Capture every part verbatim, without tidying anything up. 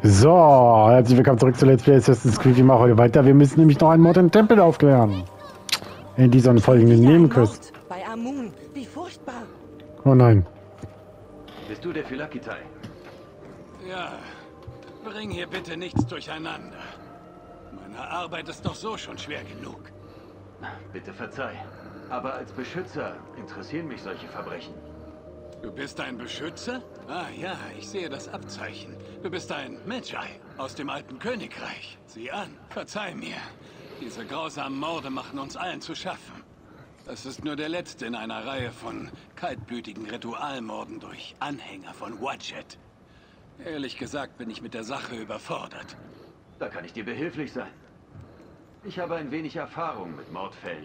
So, herzlich willkommen zurück zu Let's Play Assassin's Creed. Ich mache heute weiter. Wir müssen nämlich noch einen Mord im Tempel aufklären. In dieser folgenden Nebenquest. Bei Amun, wie furchtbar. Oh nein. Bist du der Phylakitai? Ja, bring hier bitte nichts durcheinander. Meine Arbeit ist doch so schon schwer genug. Bitte verzeih. Aber als Beschützer interessieren mich solche Verbrechen. Du bist ein Beschützer? Ah ja, ich sehe das Abzeichen. Du bist ein Medjay aus dem alten Königreich. Sieh an, verzeih mir. Diese grausamen Morde machen uns allen zu schaffen. Das ist nur der letzte in einer Reihe von kaltblütigen Ritualmorden durch Anhänger von Wadjet. Ehrlich gesagt bin ich mit der Sache überfordert. Da kann ich dir behilflich sein. Ich habe ein wenig Erfahrung mit Mordfällen.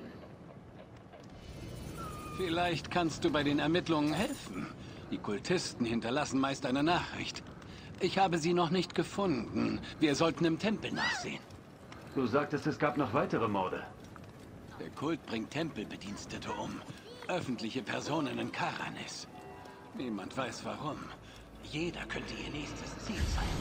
Vielleicht kannst du bei den Ermittlungen helfen. Die Kultisten hinterlassen meist eine Nachricht. Ich habe sie noch nicht gefunden. Wir sollten im Tempel nachsehen. Du sagtest, es gab noch weitere Morde. Der Kult bringt Tempelbedienstete um. Öffentliche Personen in Karanis. Niemand weiß warum. Jeder könnte ihr nächstes Ziel sein.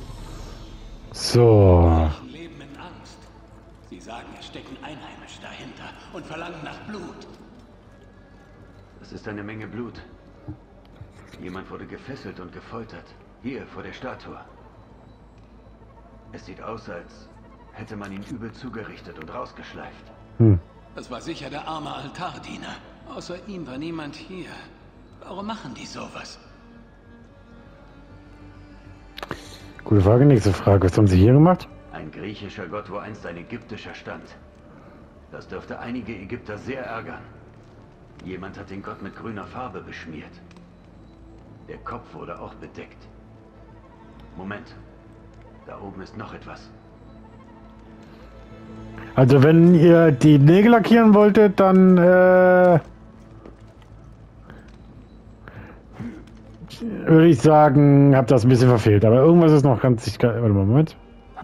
So. Menschen leben in Angst. Sie sagen, es stecken Einheimische dahinter und verlangen nach Blut. Es ist eine Menge Blut. Jemand wurde gefesselt und gefoltert. Hier, vor der Statue. Es sieht aus, als hätte man ihn übel zugerichtet und rausgeschleift. Hm. Das war sicher der arme Altardiener. Außer ihm war niemand hier. Warum machen die sowas? Gute Frage, nächste Frage. Was haben Sie hier gemacht? Ein griechischer Gott, wo einst ein ägyptischer stand. Das dürfte einige Ägypter sehr ärgern. Jemand hat den Gott mit grüner Farbe beschmiert. Der Kopf wurde auch bedeckt. Moment. Da oben ist noch etwas. Also wenn ihr die Nägel lackieren wolltet, dann äh, würde ich sagen, habt das ein bisschen verfehlt. Aber irgendwas ist noch ganz sicher. Warte mal, Moment.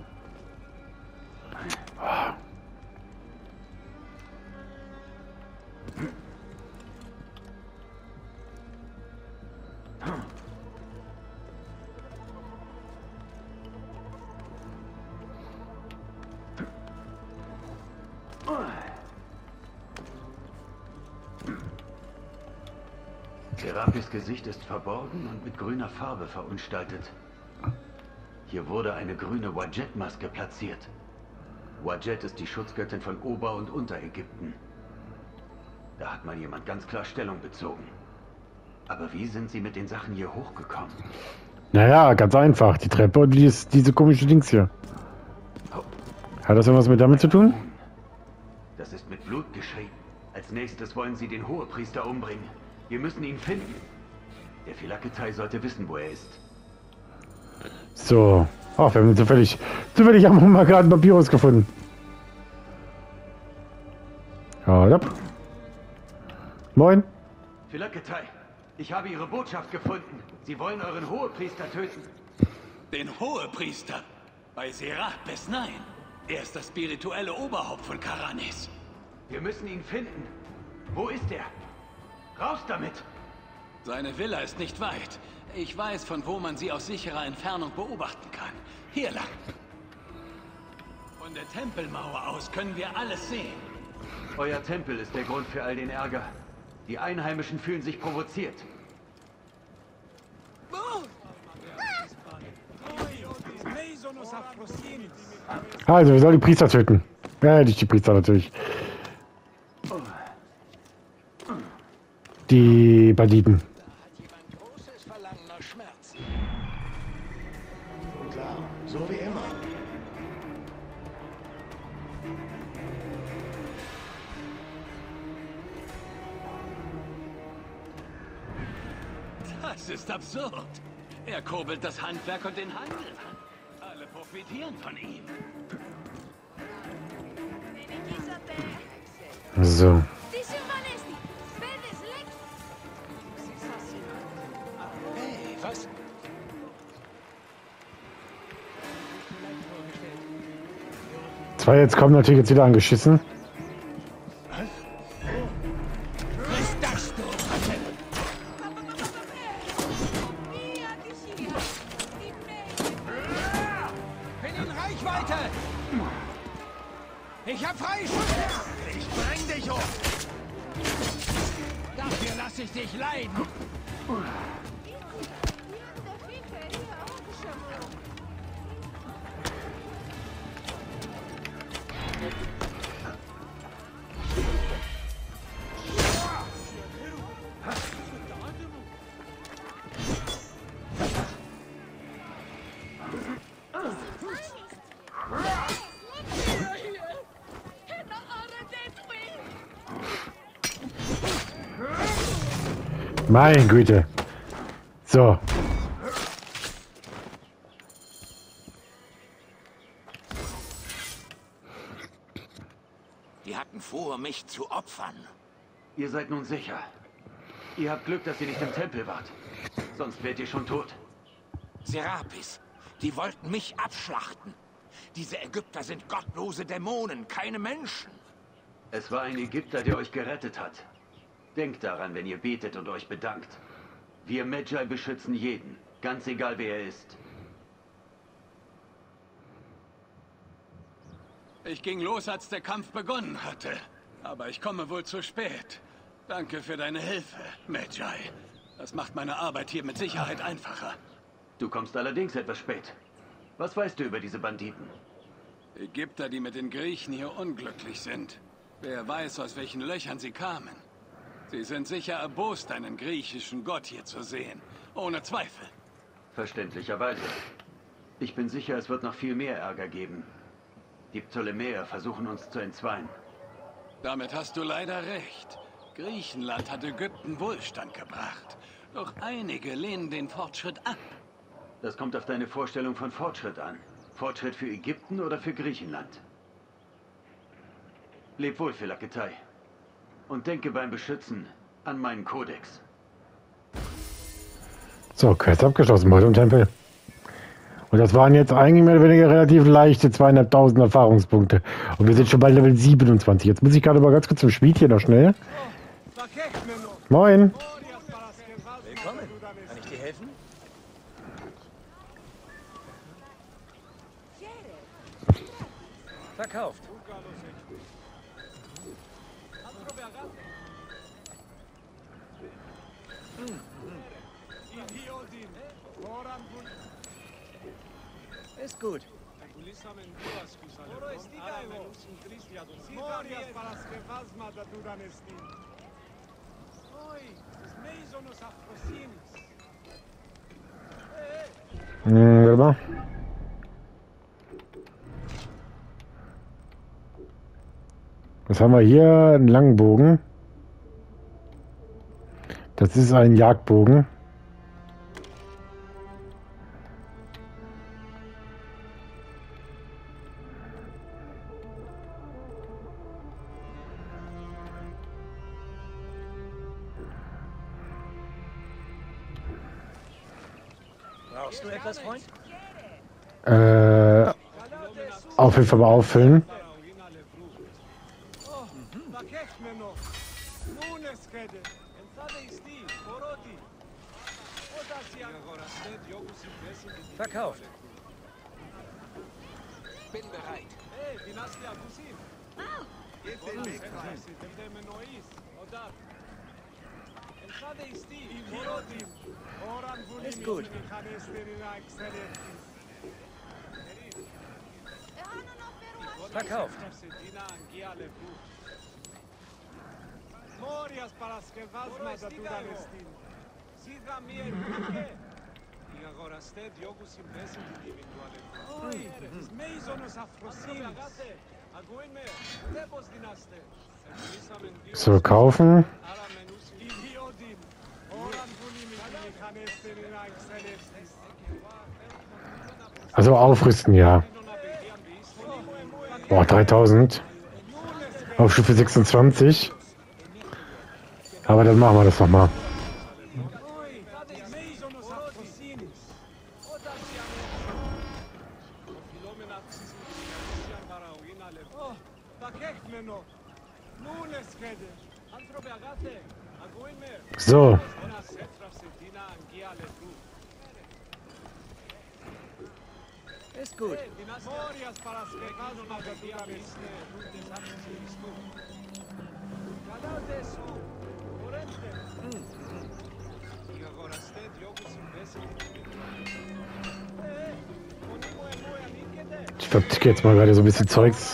Serapis Gesicht ist verborgen und mit grüner Farbe verunstaltet. Hier wurde eine grüne Wadjet-Maske platziert. Wadjet ist die Schutzgöttin von Ober- und Unterägypten. Da hat mal jemand ganz klar Stellung bezogen. Aber wie sind sie mit den Sachen hier hochgekommen? Naja, ganz einfach. Die Treppe und dies, diese komische Dings hier. Hat das irgendwas mit damit zu tun? Das ist mit Blut geschrieben. Als nächstes wollen sie den Hohepriester umbringen. Wir müssen ihn finden. Der Phylakitai sollte wissen, wo er ist. So. Ach, wir haben zufällig, zufällig haben wir mal gerade einen Papyrus gefunden. Ja, moin. Phylakitai, ich habe Ihre Botschaft gefunden. Sie wollen euren Hohepriester töten. Den Hohepriester? Bei Serapis, nein. Er ist das spirituelle Oberhaupt von Karanis. Wir müssen ihn finden. Wo ist er? Raus damit! Seine Villa ist nicht weit. Ich weiß, von wo man sie aus sicherer Entfernung beobachten kann. Hier lang. Von der Tempelmauer aus können wir alles sehen. Euer Tempel ist der Grund für all den Ärger. Die Einheimischen fühlen sich provoziert. Also, wir sollen die Priester töten. Ja, nicht die Priester natürlich. Die Banditen. Klar, so wie immer. Das ist absurd. Er kurbelt das Handwerk und den Handel an. Alle profitieren von ihm. So. Hey, was? Zwei jetzt kommen natürlich jetzt wieder angeschissen. Was das, du Ratte? Ich hab Freischuss! Ich bring dich um! Dafür lasse ich dich leiden! Meine Güte. So. Die hatten vor, mich zu opfern. Ihr seid nun sicher. Ihr habt Glück, dass ihr nicht im Tempel wart. Sonst wärt ihr schon tot. Serapis, die wollten mich abschlachten. Diese Ägypter sind gottlose Dämonen, keine Menschen. Es war ein Ägypter, der euch gerettet hat. Denkt daran, wenn ihr betet und euch bedankt. Wir Medjay beschützen jeden, ganz egal wer er ist. Ich ging los, als der Kampf begonnen hatte. Aber ich komme wohl zu spät. Danke für deine Hilfe, Medjay. Das macht meine Arbeit hier mit Sicherheit einfacher. Du kommst allerdings etwas spät. Was weißt du über diese Banditen? Ägypter, die mit den Griechen hier unglücklich sind. Wer weiß, aus welchen Löchern sie kamen. Sie sind sicher erbost, einen griechischen Gott hier zu sehen. Ohne Zweifel. Verständlicherweise. Ich bin sicher, es wird noch viel mehr Ärger geben. Die Ptolemäer versuchen uns zu entzweien. Damit hast du leider recht. Griechenland hat Ägypten Wohlstand gebracht. Doch einige lehnen den Fortschritt ab. Das kommt auf deine Vorstellung von Fortschritt an. Fortschritt für Ägypten oder für Griechenland? Leb wohl, Phylaketai. Und denke beim Beschützen an meinen Kodex. So, Quest abgeschlossen bei dem Tempel. Und das waren jetzt eigentlich mehr oder weniger relativ leichte zweieinhalbtausend Erfahrungspunkte. Und wir sind schon bei Level siebenundzwanzig. Jetzt muss ich gerade mal ganz kurz zum Schmied hier noch schnell. Moin. Willkommen. Kann ich dir helfen? Verkauft. Ist gut. Hm, warte mal. Was haben wir hier? Einen langen Bogen. Das ist ein Jagdbogen. Brauchst du etwas, Freund? Äh, auf jeden Fall mal auffüllen. Verkauft. Bin bereit. Ist gut. Verkauft. So, kaufen. Also aufrüsten, ja. Boah, dreitausend. Auf Stufe sechsundzwanzig. Aber dann machen wir das nochmal. So. Ist gut. Ich verticke jetzt mal gerade so ein bisschen Zeugs.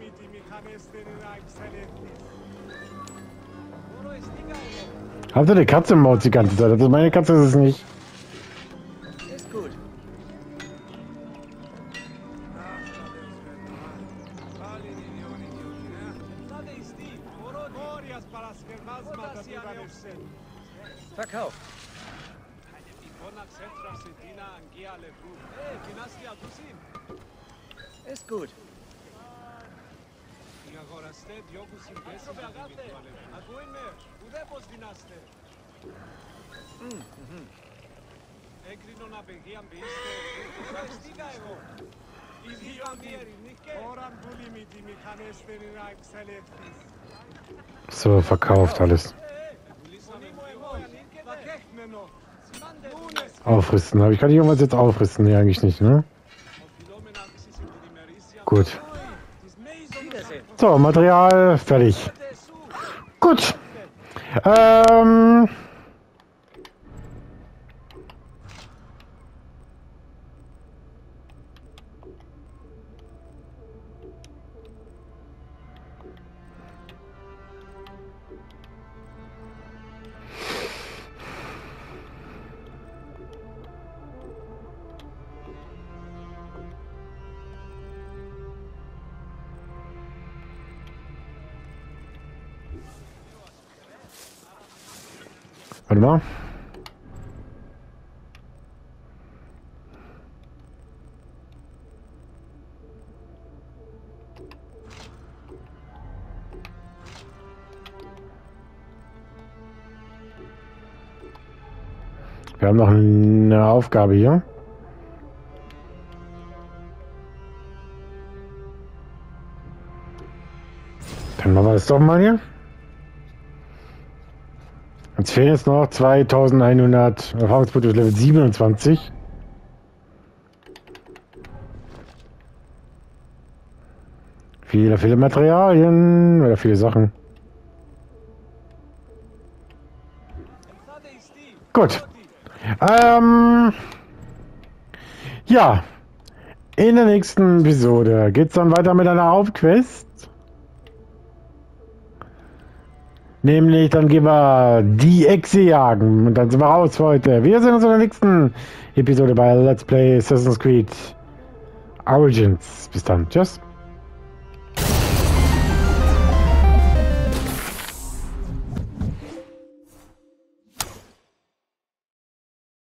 Habt ihr eine Katze im Maus die ganze Zeit? Also meine Katze ist es nicht. Ist gut. Verkauft. Ist gut. So, verkauft alles. Aufrüsten. Aber ich kann nicht irgendwas jetzt aufrüsten? Nee, eigentlich nicht, ne? Gut. So, Material fertig. Gut. Ähm. Warte mal. Wir haben noch eine Aufgabe hier. Dann machen wir das doch mal hier. Jetzt fehlen jetzt noch zweitausendeinhundert Erfahrungspunkte auf Level siebenundzwanzig. Viele, viele Materialien oder viele Sachen. Gut. Ähm, ja. In der nächsten Episode geht es dann weiter mit einer Hauptquest. Nämlich, dann gehen wir die Echse jagen. Und dann sind wir raus für heute. Wir sehen uns in der nächsten Episode bei Let's Play Assassin's Creed Origins. Bis dann. Tschüss.